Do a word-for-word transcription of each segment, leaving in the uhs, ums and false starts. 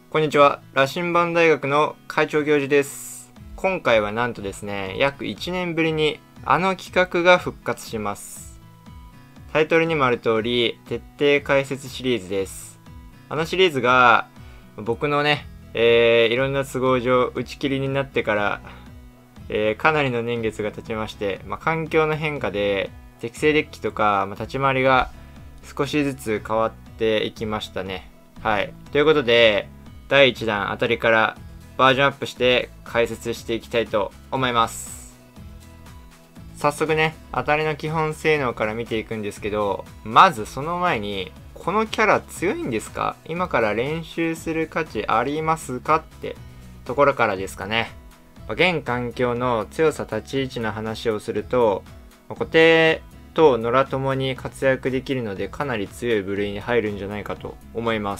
こんにちは。羅針盤大学の会長行授です。今回はなんとですね、約いちねんぶりにあの企画が復活します。タイトルにもある通り、徹底解説シリーズです。あのシリーズが僕のね、えー、いろんな都合上打ち切りになってから、えー、かなりの年月が経ちまして、まあ、環境の変化で適正デッキとか、まあ、立ち回りが少しずつ変わっていきましたね。はい。ということで、だいいちだんあたりからバージョンアップして解説していきたいと思います。早速ね、当たりの基本性能から見ていくんですけど、まずその前に、このキャラ強いんですか？今から練習する価値ありますかってところからですかね。現環境の強さ立ち位置の話をすると、固定と野良ともに活躍できるのでかなり強い部類に入るんじゃないかと思います。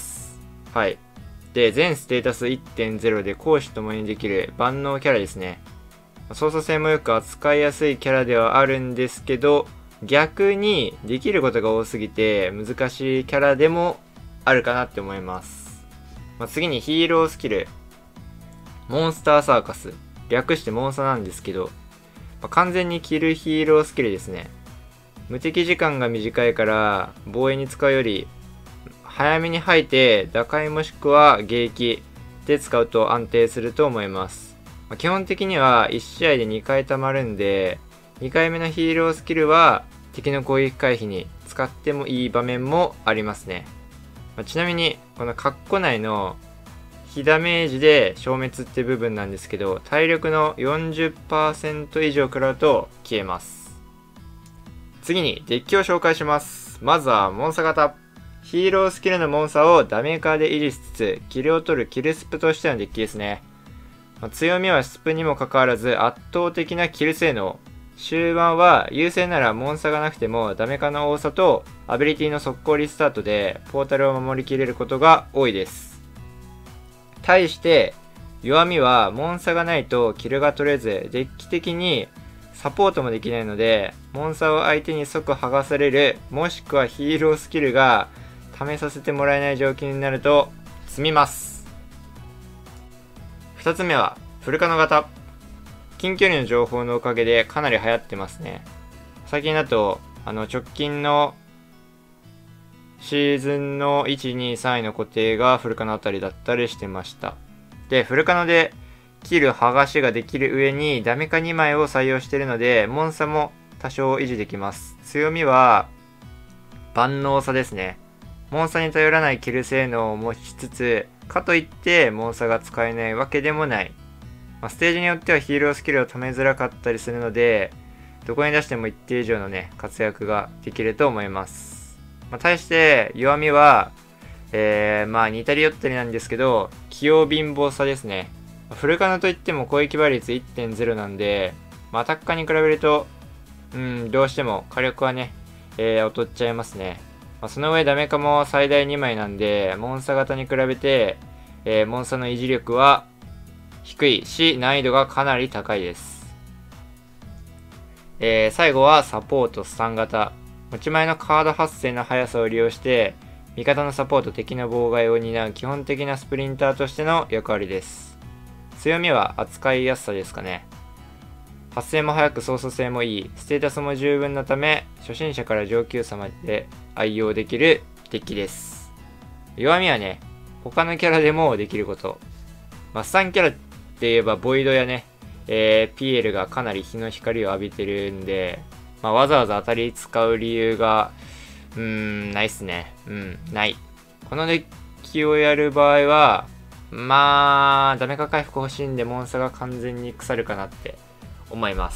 はい。で、全ステータス いってんゼロ で攻守ともにできる万能キャラですね。操作性もよく扱いやすいキャラではあるんですけど、逆にできることが多すぎて難しいキャラでもあるかなって思います。まあ、次にヒーロースキル。モンスターサーカス。略してモンサなんですけど、まあ、完全にキルヒーロースキルですね。無敵時間が短いから防衛に使うより早めに吐いて打開もしくは迎撃で使うと安定すると思います。まあ、基本的にはいち試合でにかい溜まるんで、にかいめのヒーロースキルは敵の攻撃回避に使ってもいい場面もありますね。まあ、ちなみにこのカッコ内の非ダメージで消滅って部分なんですけど、体力の よんじゅっパーセント 以上食らうと消えます。次にデッキを紹介します。まずはモンサ型。ヒーロースキルのモンサをダメーカーで維持しつつ、キルを取るキルスプとしてのデッキですね。まあ、強みはスプにもかかわらず圧倒的なキル性能。終盤は優勢ならモンサがなくてもダメカの多さとアビリティの速攻リスタートでポータルを守りきれることが多いです。対して弱みはモンサがないとキルが取れず、デッキ的にサポートもできないので、モンサを相手に即剥がされる、もしくはヒーロースキルが試させてもらえない状況になると積みます。ふたつめはフルカノ型。近距離の情報のおかげでかなり流行ってますね。最近だとあの直近のシーズンのいち、に、さんいの固定がフルカノあたりだったりしてました。で、フルカノでキル剥がしができる上にダメカにまいを採用しているので、モンサも多少維持できます。強みは万能さですね。モンサに頼らないキル性能を持ちつつ、かといってモンサが使えないわけでもない。まあ、ステージによってはヒーロースキルを貯めづらかったりするので、どこに出しても一定以上のね、活躍ができると思います。まあ、対して弱みは、えー、まあ似たり寄ったりなんですけど、器用貧乏さですね。フルカノといっても攻撃倍率 いってんゼロ なんで、まあ、アタッカーに比べると、うん、どうしても火力はね、えー、劣っちゃいますね。まあ、その上ダメカも最大にまいなんで、モンサ型に比べて、えー、モンサの維持力は低いし、難易度がかなり高いです。えー、最後はサポートさん型。持ち前のカード発生の速さを利用して、味方のサポート、敵の妨害を担う基本的なスプリンターとしての役割です。強みは扱いやすさですかね。発生も早く操作性もいい、ステータスも十分なため、初心者から上級者まで愛用できるデッキです。弱みはね、他のキャラでもできること。まあ、スタンキャラって言えばボイドやね、えー、ピエールがかなり日の光を浴びてるんで、まあ、わざわざ当たり使う理由が、うーん、ないっすね。うん、ない。このデッキをやる場合は、まあ、ダメか回復欲しいんで、モンサが完全に腐るかなって思います。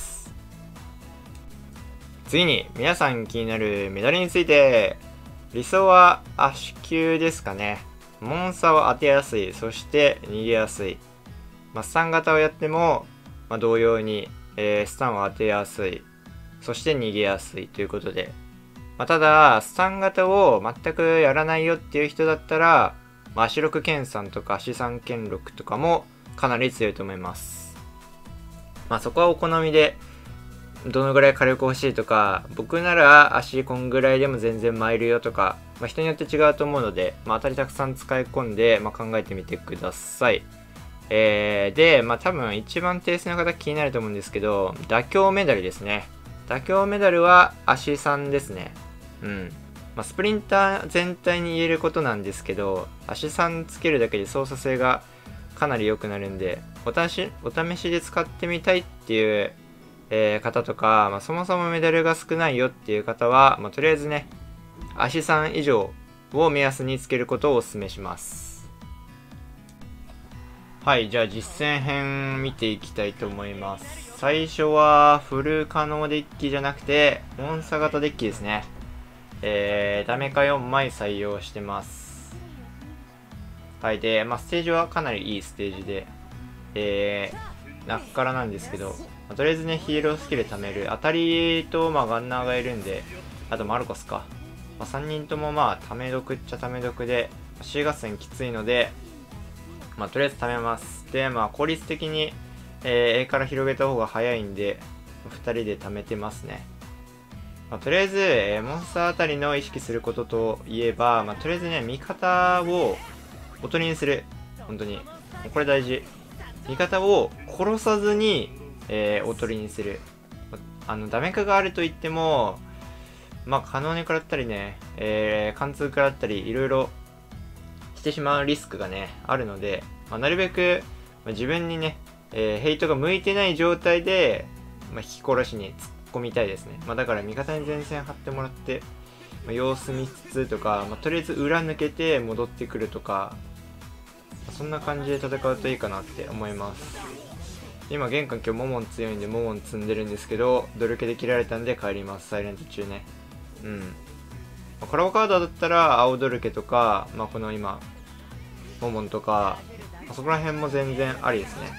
次に、皆さん気になるメダルについて、理想は足球ですかね。モンサを当てやすい、そして逃げやすい。まあ、スタン型をやっても、まあ、同様に、えー、スタンを当てやすい、そして逃げやすいということで。まあ、ただ、スタン型を全くやらないよっていう人だったら、まあ、足六剣さんとか足三剣六とかもかなり強いと思います。まあ、そこはお好みで、どのぐらい火力欲しいとか、僕なら足こんぐらいでも全然参るよとか、 まあ、人によって違うと思うので、まあ、当たりたくさん使い込んで、まあ、考えてみてください。えー、で、まあ、多分一番低数の方気になると思うんですけど、妥協メダルですね。妥協メダルは足さんですね。うん。まあ、スプリンター全体に言えることなんですけど、足さんつけるだけで操作性がかなり良くなるんで、お試し、お試しで使ってみたいっていう、えー、方とか、まあ、そもそもメダルが少ないよっていう方は、まあ、とりあえずね、足さん以上を目安につけることをお勧めします。はい、じゃあ実践編見ていきたいと思います。最初はフル可能デッキじゃなくて、音差型デッキですね。えー、ダメかよんまい採用してます。はい、で、まあ、ステージはかなりいいステージで、えー、ナッカラなんですけど、まあ、とりあえずね、ヒーロースキル貯める。当たりと、まあ、ガンナーがいるんで、あとマルコスか。まあ、さんにんともまあ、ため得っちゃため得で、C 合戦きついので、まあ、とりあえず貯めます。で、まあ、効率的に、えー、A から広げた方が早いんで、ふたりで貯めてますね。まあ、とりあえず、えー、モンスターあたりの意識することといえば、まあ、とりあえずね、味方をおとりにする。本当に。これ大事。味方を殺さずに、えー、おとりにする。あの、ダメ化があると言っても、まあ、可能に食らったりね、えー、貫通食らったり、いろいろしてしまうリスクがね、あるので、まあ、なるべく、まあ、自分にね、えー、ヘイトが向いてない状態で、まあ、引き殺しに突っ込みたいですね。まあ、だから味方に前線張ってもらって、まあ、様子見つつとか、まあ、とりあえず裏抜けて戻ってくるとか、まあ、そんな感じで戦うといいかなって思います。今玄関今日モモン強いんでモモン積んでるんですけど、ドルケで切られたんで帰ります。サイレント中ね。うん。まあ、コラボカードだったら青ドルケとか、まあ、この今、モモンとか、まあ、そこら辺も全然ありですね。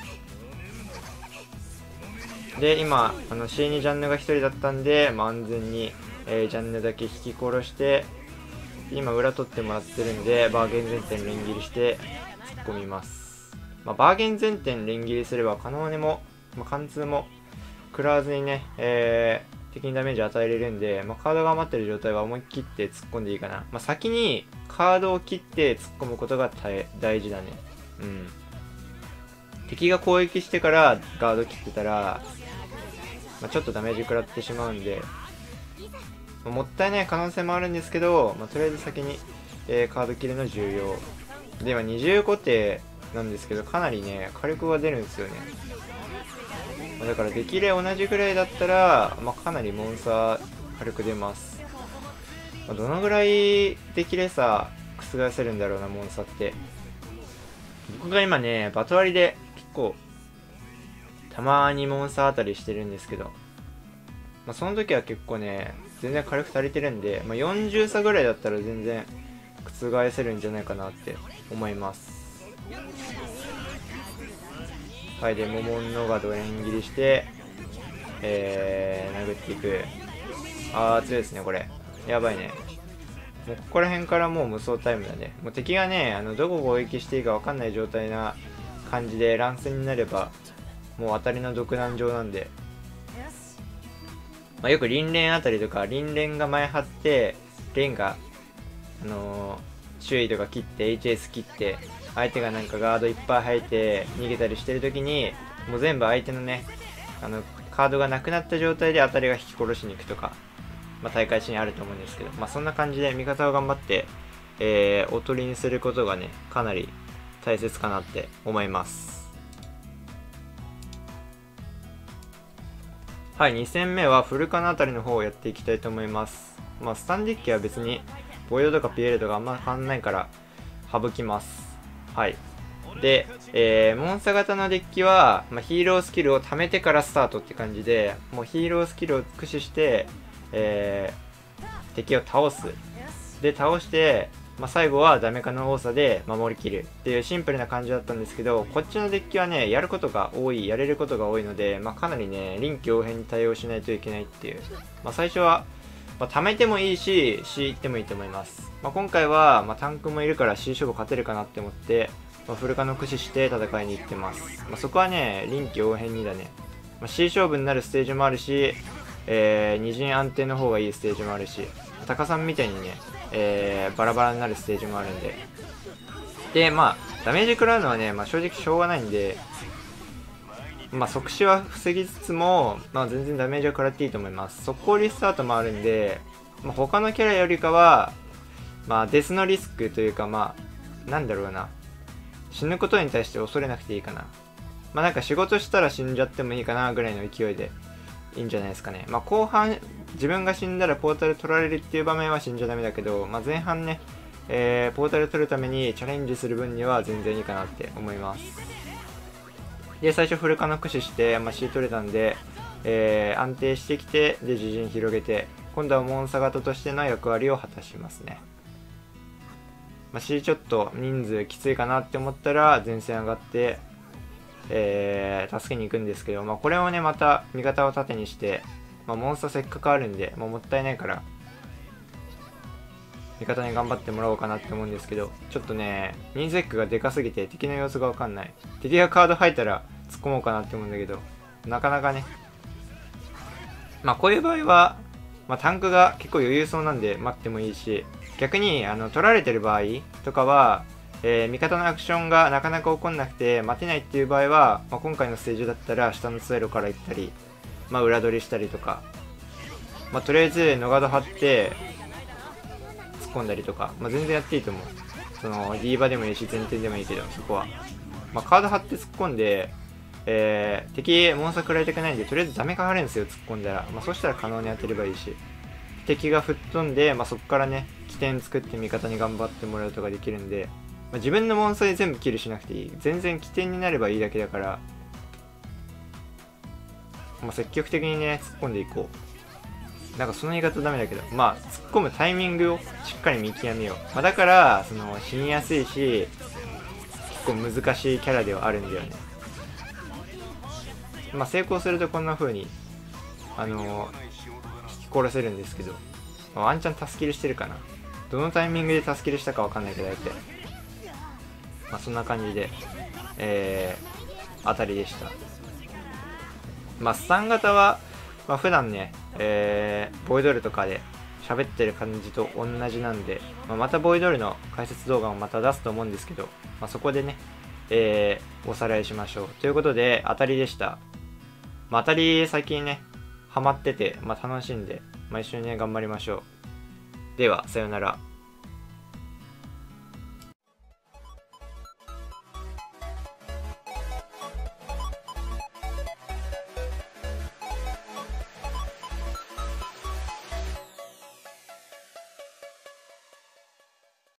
で、今、あの シーに ジャンヌがひとりだったんで、まあ、安全に、えー、ジャンヌだけ引き殺して、今裏取ってもらってるんで、バーゲン前転連切りして突っ込みます。まあ、バーゲン前転連切りすれば可能にも、まあ、貫通も食らわずにね、えー、敵にダメージ与えれるんで、まあ、カードが余ってる状態は思い切って突っ込んでいいかな。まあ、先にカードを切って突っ込むことが大事だね。うん。敵が攻撃してからガード切ってたら、まあ、ちょっとダメージ食らってしまうんで、まあ、もったいない可能性もあるんですけど、まあ、とりあえず先に、えー、カード切るの重要。で、今にじゅう固定なんですけど、かなりね、火力が出るんですよね。まあ、だから出来れ同じぐらいだったら、まあ、かなりモンスター火力出ます。まあ、どのぐらい出来れさ、覆せるんだろうな、モンスターって。僕が今ね、バト割りで結構、たまーにモンスターあたりしてるんですけど、まあ、その時は結構ね、全然火力足りてるんで、まあ、よんじゅう差ぐらいだったら全然覆せるんじゃないかなって思います。はい、で、モモンノガド連切りして、えー、殴っていく。あー、強いですね、これ。やばいね。もうここら辺からもう無双タイムだね。もう敵がね、あの、どこ攻撃していいか分かんない状態な感じで乱戦になれば、もう当たりの独壇場なんで、まあ、よく輪連あたりとか、輪連が前張って、連が、あのー、周囲とか切って、エイチエス 切って、相手がなんかガードいっぱい入って逃げたりしてるときに、もう全部相手のね、あの、カードがなくなった状態で当たりが引き殺しに行くとか、まあ、大会中にあると思うんですけど、まあ、そんな感じで味方を頑張って、えー、おとりにすることがね、かなり大切かなって思います。はい、に戦目はフルカナあたりの方をやっていきたいと思います。まあ、スタンデッキは別に、ボイドとかピエールとかあんま変わんないから、省きます。はい。で、えー、モンスター型のデッキは、まあ、ヒーロースキルを貯めてからスタートって感じで、もうヒーロースキルを駆使して、えー、敵を倒す。で、倒して、まあ、最後はダメ化の多さで守りきるっていうシンプルな感じだったんですけど、こっちのデッキはね、やることが多い、やれることが多いので、まあ、かなりね、臨機応変に対応しないといけないっていう。まあ、最初は、まあ、貯めてもいいし、C 行ってもいいと思います。まあ、今回は、まあ、タンクもいるから C 勝負勝てるかなって思って、まあ、フルカの駆使して戦いに行ってます。まあ、そこはね、臨機応変にだね。まあ、C 勝負になるステージもあるし、えー、二陣安定の方がいいステージもあるし、 タカさんみたいにね、えー、バラバラになるステージもあるんで。で、まあ、ダメージ食らうのはね、まあ、正直しょうがないんで、まあ、即死は防ぎつつも、まあ、全然ダメージは食らっていいと思います。速攻リスタートもあるんで、まあ、他のキャラよりかは、まあ、デスのリスクというか、まあ、なんだろうな。死ぬことに対して恐れなくていいかな。まあ、なんか仕事したら死んじゃってもいいかなぐらいの勢いでいいんじゃないですかね。まあ、後半、自分が死んだらポータル取られるっていう場面は死んじゃダメだけど、まあ、前半ね、えー、ポータル取るためにチャレンジする分には全然いいかなって思います。で、最初フルカノ駆使して、まあ、C 取れたんで、えー、安定してきて、で、自陣広げて、今度はモンサガトとしての役割を果たしますね。まあ、C ちょっと人数きついかなって思ったら、前線上がって、えー、助けに行くんですけど、まあ、これをね、また味方を盾にして、まあ、モンスターせっかくあるんで、まあ、もったいないから、味方に頑張ってもらおうかなって思うんですけど、ちょっとね、人数エッグがでかすぎて敵の様子がわかんない。敵がカード吐いたら突っ込もうかなって思うんだけど、なかなかね。まあこういう場合は、まあ、タンクが結構余裕そうなんで待ってもいいし、逆にあの取られてる場合とかは、えー、味方のアクションがなかなか起こんなくて待てないっていう場合は、まあ、今回のステージだったら下の通路から行ったり、まあ、裏取りしたりとか、まあ、とりあえずノガド張って突っ込んだりとか、まあ、全然やっていいと思う。そのディーバでもいいし前転でもいいけど、そこは、まあ、カード張って突っ込んで、えー、敵モンスター食らいたくないんでとりあえずダメかかるんですよ、突っ込んだら。まあ、そしたら可能に当てればいいし、敵が吹っ飛んで、まあ、そこからね起点作って味方に頑張ってもらうとかできるんで、まあ、自分のモンスターで全部キルしなくていい。全然起点になればいいだけだから、まあ、積極的にね突っ込んでいこう。なんかその言い方ダメだけど、まあ突っ込むタイミングをしっかり見極めよう。まあ、だからその死にやすいし結構難しいキャラではあるんだよね。まあ成功するとこんな風にあのー、引き殺せるんですけど、まあ、ワンチャンタスキルしてるかな。どのタイミングでタスキルしたかわかんないけど、やって、まあそんな感じで、えー、当たりでした。まあスタン型は、まあ、普段ね、えー、ボイドルとかで喋ってる感じと同じなんで、まあ、またボイドルの解説動画もまた出すと思うんですけど、まあ、そこでね、えー、おさらいしましょう。ということで、当たりでした。まあ、当たり最近ね、ハマってて、まあ、楽しんで、まあ、一緒にね、頑張りましょう。では、さようなら。